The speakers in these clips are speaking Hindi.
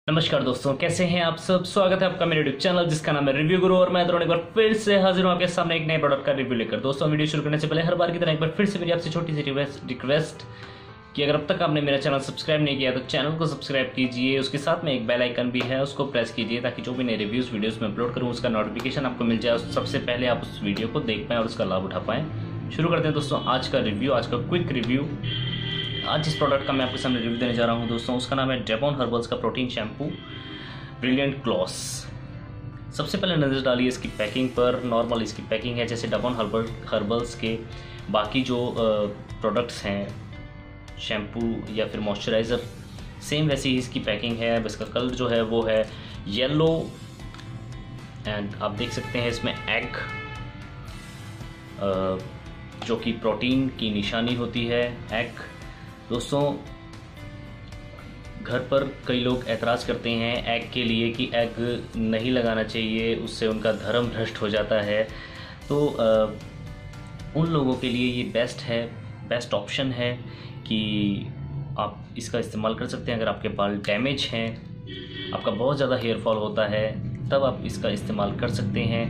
नमस्कार दोस्तों, कैसे हैं आप सब। स्वागत है आपका मेरे यूट्यूब चैनल जिसका नाम है रिव्यू गुरु। और मैं एक बार फिर से हाजिर हूं आपके सामने एक नए प्रोडक्ट का रिव्यू लेकर। दोस्तों, वीडियो शुरू करने से पहले हर बार की तरह एक बार फिर से मेरी आपसे छोटी सी रिक्वेस्ट कि अगर अब तक आपने मेरा चैनल सब्सक्राइब नहीं किया तो चैनल को सब्सक्राइब कीजिए। उसके साथ में एक बेल आइकन भी है, उसको प्रेस कीजिए ताकि जो भी नए रिव्यूज़ वीडियोस में अपलोड करूँ उसका नोटिफिकेशन आपको मिल जाए, सबसे पहले आप उस वीडियो को देख पाएँ और उसका लाभ उठा पाएँ। शुरू करते हैं दोस्तों आज का रिव्यू, आज का क्विक रिव्यू। आज जिस प्रोडक्ट का मैं आपके सामने रिव्यू देने जा रहा हूँ दोस्तों, उसका नाम है डेबॉन हर्बल्स का प्रोटीन शैम्पू ब्रिलियंट ग्लॉस। सबसे पहले नज़र डालिए इसकी पैकिंग पर। नॉर्मल इसकी पैकिंग है जैसे डेबॉन हर्बल्स के बाकी जो प्रोडक्ट्स हैं, शैम्पू या फिर मॉइस्चराइज़र, सेम वैसी ही इसकी पैकिंग है। इसका कलर जो है वो है येलो एंड आप देख सकते हैं इसमें एग जो कि प्रोटीन की निशानी होती है, एग। दोस्तों, घर पर कई लोग ऐतराज़ करते हैं एग के लिए कि एग नहीं लगाना चाहिए, उससे उनका धर्म भ्रष्ट हो जाता है। तो उन लोगों के लिए ये बेस्ट ऑप्शन है कि आप इसका इस्तेमाल कर सकते हैं। अगर आपके बाल डैमेज हैं, आपका बहुत ज़्यादा हेयर फॉल होता है, तब आप इसका इस्तेमाल कर सकते हैं।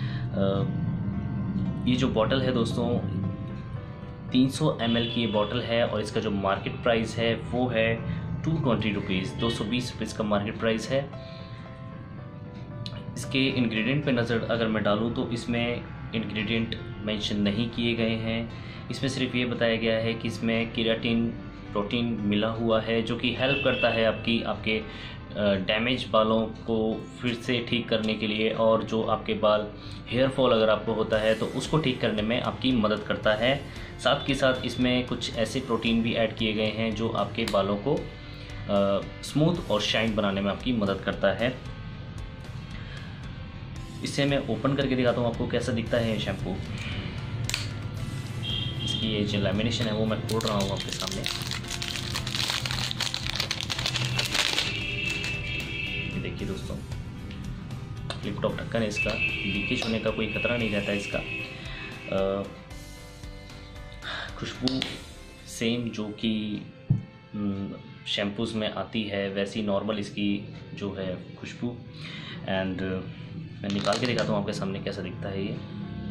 ये जो बॉटल है दोस्तों, 300 ml की ये बॉटल है और इसका जो मार्केट प्राइस है वो है 220 रुपीज़, 220 रुपीज़ का मार्केट प्राइस है। इसके इंग्रेडिएंट पे नज़र अगर मैं डालूँ तो इसमें इंग्रेडिएंट मेंशन नहीं किए गए हैं। इसमें सिर्फ ये बताया गया है कि इसमें केराटिन प्रोटीन मिला हुआ है जो कि हेल्प करता है आपके डैमेज बालों को फिर से ठीक करने के लिए, और जो आपके बाल हेयर फॉल अगर आपको होता है तो उसको ठीक करने में आपकी मदद करता है। साथ के साथ इसमें कुछ ऐसे प्रोटीन भी ऐड किए गए हैं जो आपके बालों को स्मूथ और शाइन बनाने में आपकी मदद करता है। इसे मैं ओपन करके दिखाता हूँ आपको कैसा दिखता है ये शैम्पू। इसकी ये जो लैमिनेशन है वो मैं खोल रहा हूँ आपके सामने। ये देखिए दोस्तों, फ्लिप टॉप ढक्कन है इसका, लीकेज होने का कोई खतरा नहीं रहता इसका। खुशबू सेम जो कि शैम्पूज़ में आती है वैसी नॉर्मल इसकी जो है खुशबू। एंड मैं निकाल के दिखाता हूँ आपके सामने कैसा दिखता है ये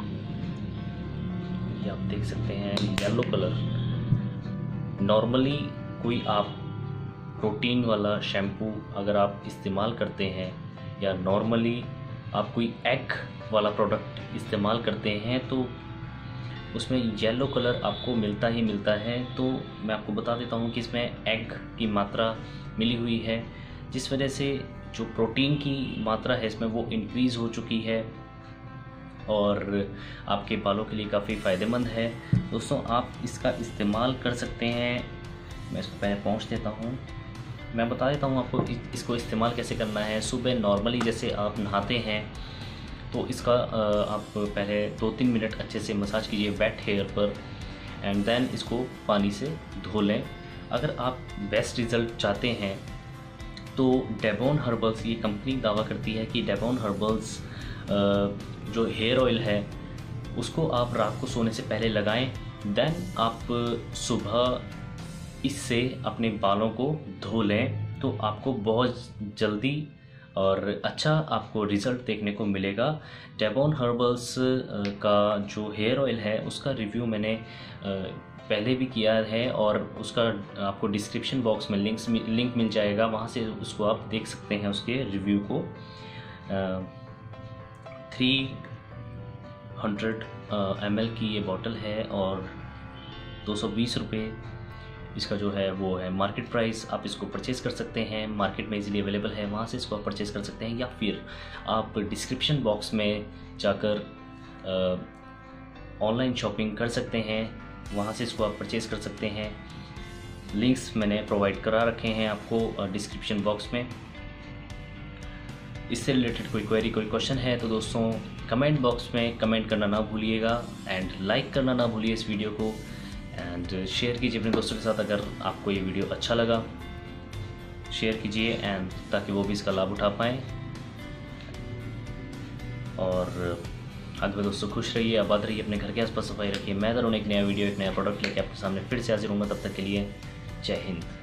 आप देख सकते हैं येलो कलर। नॉर्मली कोई आप प्रोटीन वाला शैम्पू अगर आप इस्तेमाल करते हैं या नॉर्मली आप कोई एग वाला प्रोडक्ट इस्तेमाल करते हैं तो उसमें येलो कलर आपको मिलता ही मिलता है। तो मैं आपको बता देता हूँ कि इसमें एग की मात्रा मिली हुई है, जिस वजह से जो प्रोटीन की मात्रा है इसमें वो इंक्रीज़ हो चुकी है और आपके बालों के लिए काफ़ी फ़ायदेमंद है। दोस्तों, आप इसका इस्तेमाल कर सकते हैं। मैं इसको पहले पहुँच देता हूँ, मैं बता देता हूँ आपको इसको इस्तेमाल कैसे करना है। सुबह नॉर्मली जैसे आप नहाते हैं तो इसका आप पहले 2-3 मिनट अच्छे से मसाज कीजिए वेट हेयर पर, एंड देन इसको पानी से धो लें। अगर आप बेस्ट रिज़ल्ट चाहते हैं तो डेबॉन हर्बल्स, ये कंपनी दावा करती है कि डेबॉन हर्बल्स जो हेयर ऑयल है उसको आप रात को सोने से पहले लगाएं, देन आप सुबह इससे अपने बालों को धो लें तो आपको बहुत जल्दी और अच्छा आपको रिज़ल्ट देखने को मिलेगा। डेबॉन हर्बल्स का जो हेयर ऑयल है उसका रिव्यू मैंने पहले भी किया है और उसका आपको डिस्क्रिप्शन बॉक्स में लिंक मिल जाएगा, वहाँ से उसको आप देख सकते हैं उसके रिव्यू को। 300 ml की ये बॉटल है और 220 रुपये इसका जो है वो है मार्केट प्राइस। आप इसको परचेज़ कर सकते हैं, मार्केट में इजीली अवेलेबल है, वहाँ से इसको आप परचेज़ कर सकते हैं, या फिर आप डिस्क्रिप्शन बॉक्स में जाकर ऑनलाइन शॉपिंग कर सकते हैं, वहाँ से इसको आप परचेज़ कर सकते हैं। लिंक्स मैंने प्रोवाइड करा रखे हैं आपको डिस्क्रिप्शन बॉक्स में। इससे रिलेटेड कोई क्वेरी, कोई क्वेश्चन है तो दोस्तों कमेंट बॉक्स में कमेंट करना ना भूलिएगा, एंड लाइक करना ना भूलिए इस वीडियो को, एंड शेयर कीजिए अपने दोस्तों के साथ। अगर आपको ये वीडियो अच्छा लगा शेयर कीजिए, एंड ताकि वो भी इसका लाभ उठा पाएँ। और अंत में दोस्तों खुश रहिए, आबाद रहिए, अपने घर के आसपास सफाई रखिए। मैं ज़रूर एक नया वीडियो, एक नया प्रोडक्ट लेके आपके सामने फिर से हाजिर हूँगा। तब तक के लिए जय हिंद।